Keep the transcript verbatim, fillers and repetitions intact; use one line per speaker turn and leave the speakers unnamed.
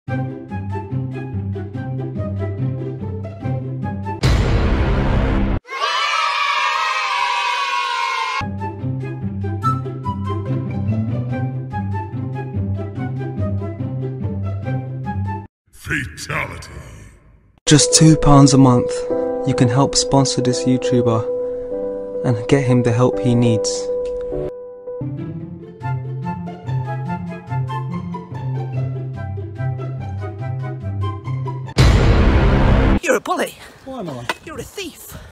Fatality.
Just two pounds a month. You can help sponsor this YouTuber and get him the help he needs.
You're a bully.
Why am I?
You're a thief.